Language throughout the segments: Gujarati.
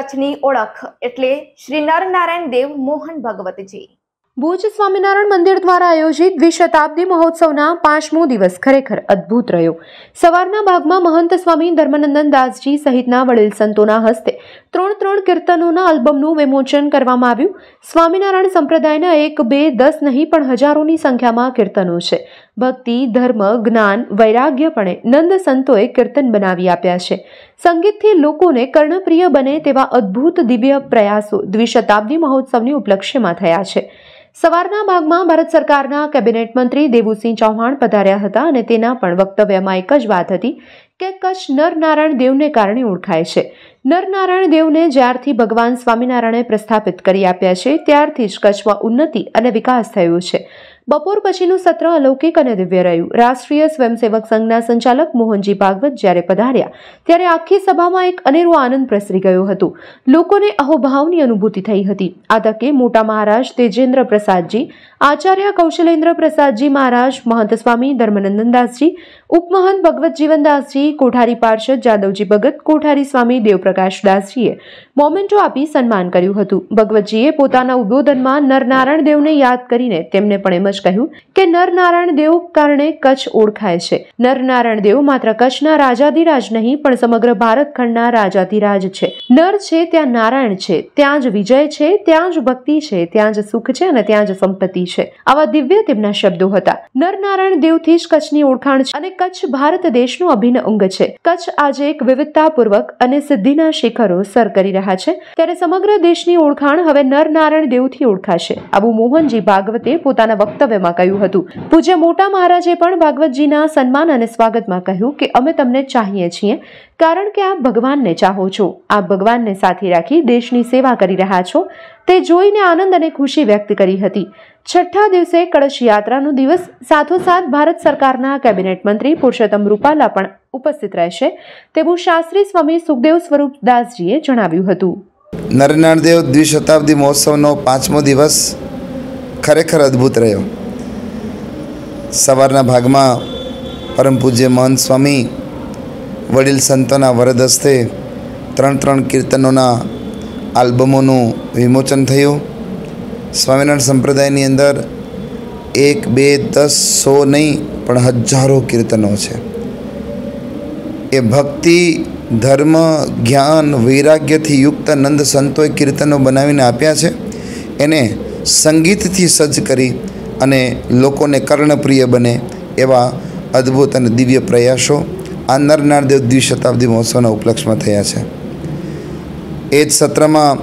કચ્છની ઓળખ એટલે શ્રી નરનારાયણ દેવ મોહન ભગવતજી। ભુજ સ્વામિનારાયણ મંદિર દ્વારા આયોજિત દ્વિશતાબ્દી મહોત્સવના 5મો દિવસ ખરેખર અદ્ભુત રહ્યો। સવારના ભાગમાં મહંત સ્વામી ધર્મનંદન દાસજી સહિતના વડીલ સંતોના હસ્તે 3 કીર્તનોના આલ્બમનું વિમોચન કરવામાં આવ્યું। સ્વામિનારાયણ સંપ્રદાયના 1, 2, 10 નહીં પણ હજારોની સંખ્યામાં કીર્તનો છે। ભક્તિ, ધર્મ, જ્ઞાન, વૈરાગ્યપણે નંદ સંતોએ કીર્તન બનાવી આપ્યા છે। સંગીતથી લોકોને કર્ણપ્રિય બને તેવા અદ્ભુત દિવ્ય પ્રયાસો દ્વિશતાબ્દી મહોત્સવની ઉપલક્ષ્યમાં થયા છે। સવારના ભાગમાં ભારત સરકારના કેબિનેટ મંત્રી દેવુસિંહ ચૌહાણ પધાર્યા હતા અને તેના પણ વક્તવ્યમાં એક જ વાત હતી કે કચ્છ નરનારાયણ દેવને કારણે ઓળખાય છે। નરનારાયણ દેવને જ્યારથી ભગવાન સ્વામિનારાયણે પ્રસ્થાપિત કરી આપ્યા છે ત્યારથી જ કચ્છમાં ઉન્નતિ અને વિકાસ થયો છે। બપોર પછીનું સત્ર અલૌકિક અને દિવ્ય રહ્યું। રાષ્ટ્રીય સ્વયંસેવક સંઘના સંચાલક મોહનજી ભાગવત જ્યારે પધાર્યા ત્યારે આખી સભામાં એક અનેરો આનંદ પ્રસરી ગયો હતો। લોકોને અહોભાવની અનુભૂતિ થઈ હતી। આ તકે મોટા મહારાજ તેજેન્દ્ર પ્રસાદજી, આચાર્ય કૌશલેન્દ્ર પ્રસાદજી મહારાજ, મહંત સ્વામી ધર્મનંદનદાસજી, ઉપમહંત ભગવત જીવનદાસજી, કોઠારી પાર્ષદ જાદવજી ભગત, કોઠારી સ્વામી દેવપ્રકાશદાસજીએ મોમેન્ટો આપી સન્માન કર્યું હતું। ભગવતજીએ પોતાના ઉદ્બોધનમાં નરનારાયણ દેવને યાદ કરીને તેમને પણ એમ જ કહ્યું કે નરનારાયણ દેવ કારણે કચ્છ ઓળખાય છે। નરનારાયણ દેવ માત્ર કચ્છના રાજાધિરાજ નહીં પણ સમગ્ર ભારત ખંડના રાજાધિરાજ છે। નર છે ત્યાં નારાયણ છે, ત્યાં જ વિજય છે, ત્યાં જ ભક્તિ છે, ત્યાં જ સુખ છે અને ત્યાં જ સંપત્તિ છે। આવા દિવ્ય તેમના શબ્દો હતા। નરનારાયણ દેવથી જ કચ્છની ઓળખાણ છે અને કચ્છ ભારત દેશનું અભિન્ન અંગ છે। કચ્છ આજે એક વિવિધતાપૂર્વક અને સિદ્ધિના શિખરો સર કરી રહ્યા છે ત્યારે સમગ્ર દેશની ઓળખાણ હવે નરનારાયણ દેવથી ઓળખાશે, આવું મોહનજી ભાગવતે પોતાના વક્તવ્યમાં કહ્યું હતું। પૂજ્ય મોટા મહારાજે પણ ભાગવતજીના સન્માન અને સ્વાગતમાં કહ્યું કે અમે તમને ચાહીએ છીએ કારણ કે આપ ભગવાનને ચાહો છો, આપ ભગવાનને સાથે રાખી દેશની સેવા કરી રહ્યા છો તે જોઈને આનંદ અને ખુશી વ્યક્ત કરી હતી। છઠ્ઠા દિવસે કળશ યાત્રાનો દિવસ, સાથોસાથ ભારત સરકારના કેબિનેટ મંત્રી પુરુષોત્તમ રૂપાલા પણ ઉપસ્થિત રહેશે તેવું શાસ્ત્રી સ્વામી સુખદેવ સ્વરૂપદાસજીએ જણાવ્યું હતું। નરનારાયણ દેવ દ્વિશતાબ્દી મહોત્સવનો 5મો દિવસ ખરેખર અદ્ભુત રહ્યો। સવારના ભાગમાં પરમ પૂજ્ય મહંત સ્વામી વડીલ સંતોના વરદ હસ્તે 3 કીર્તનોના આલ્બમોનું વિમોચન થયું। સ્વામિનારાયણ સંપ્રદાયની અંદર 1, 2, 10, 100 નહીં પણ હજારો કીર્તનો છે। એ ભક્તિ, ધર્મ, જ્ઞાન, વૈરાગ્યથી યુક્ત નંદ સંતોએ કીર્તનો બનાવીને આપ્યા છે। એને સંગીતથી સજ્જ કરી અને લોકોને કર્ણપ્રિય બને એવા અદ્ભુત અને દિવ્ય પ્રયાસો આ નરનારાયણ દેવ દ્વિશતાબ્દી મહોત્સવના ઉપલક્ષમાં થયા છે। એ જ સત્રમાં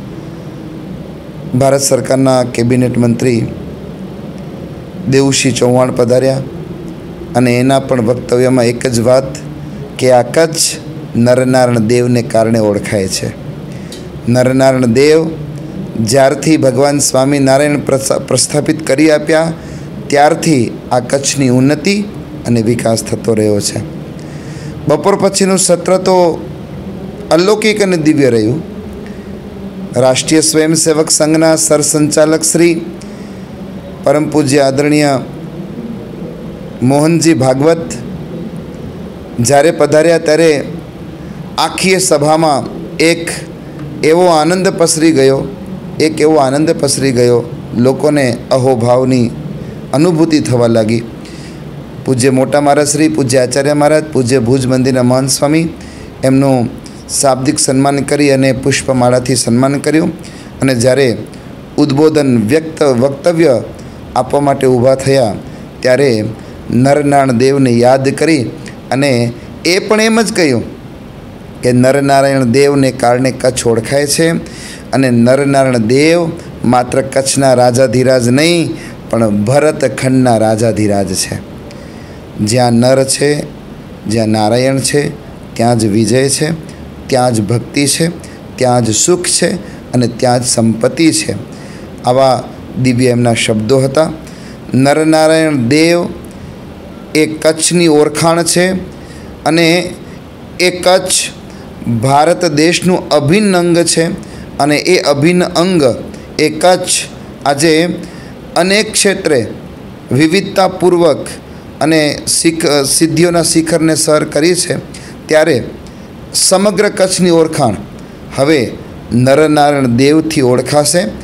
ભારત સરકારના કેબિનેટ મંત્રી દેવુસિંહ ચૌહાણ પધાર્યા અને એના પણ વક્તવ્યમાં એક જ વાત કે આ કચ્છ નરનારાયણ દેવને કારણે ઓળખાય છે। નરનારાયણ દેવ જ્યારથી ભગવાન સ્વામિનારાયણ પ્રસ્થાપિત કરી આપ્યા ત્યારથી આ કચ્છની ઉન્નતિ અને વિકાસ થતો રહ્યો છે। બપોર પછીનું સત્ર તો અલૌકિક અને દિવ્ય રહ્યું। રાષ્ટ્રીય સ્વયંસેવક સંઘના સરસંચાલક શ્રી પરમ પૂજ્ય આદરણીય મોહનજી ભાગવત જ્યારે પધાર્યા ત્યારે આખી સભામાં એક એવો આનંદ પસરી ગયો, લોકોને અહોભાવની અનુભૂતિ થવા લાગી। પૂજ્ય મોટા મહારાજ શ્રી, પૂજ્ય આચાર્ય મહારાજ, પૂજ્ય ભુજ મંદિરના મહંત સ્વામી એમનું શાબ્દિક સન્માન કરી અને પુષ્પમાળાથી સન્માન કર્યું અને જ્યારે ઉદ્બોધન વક્તવ્ય આપવા માટે ઊભા થયા ત્યારે નરનારાયણ દેવને યાદ કરી અને એ પણ એમ જ કહ્યું કે નરનારાયણ દેવને કારણે કચ્છ ઓળખાય છે અને નરનારાયણ દેવ માત્ર કચ્છના રાજાધિરાજ નહીં પણ ભરતખંડના રાજાધિરાજ છે। જ્યાં નર છે, જ્યાં નારાયણ છે, ત્યાં જ વિજય છે, ત્યાં જ ભક્તિ છે, ત્યાં જ સુખ છે અને ત્યાં જ સંપત્તિ છે। આવા દિવ્ય એમના શબ્દો હતા। નરનારાયણ દેવ એ કચ્છની ઓળખાણ છે અને એ કચ્છ ભારત દેશનું અભિન્ન અંગ છે અને એ અભિન્ન અંગ એ કચ્છ આજે અનેક ક્ષેત્રે વિવિધતાપૂર્વક અને સિદ્ધિઓના શિખરને સર કરી છે। ત્યારે સમગ્ર કચ્છની ઓળખાણ હવે નરનારાયણ દેવથી ઓળખાશે